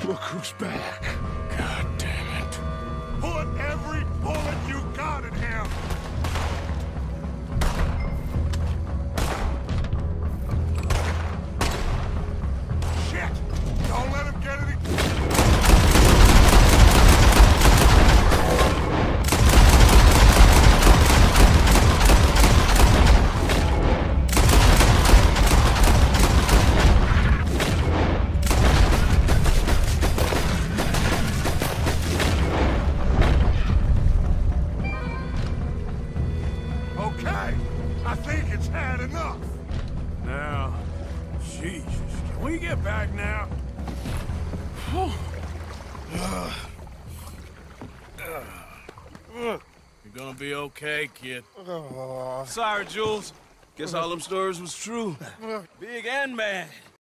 Look who's back. God damn it. Put every bullet you got in him! Shit! Don't let him get any... Okay, I think it's had enough. Now, Jesus, can we get back now? You're gonna be okay, kid. Sorry, Jules. Guess all them stories was true. Big and bad.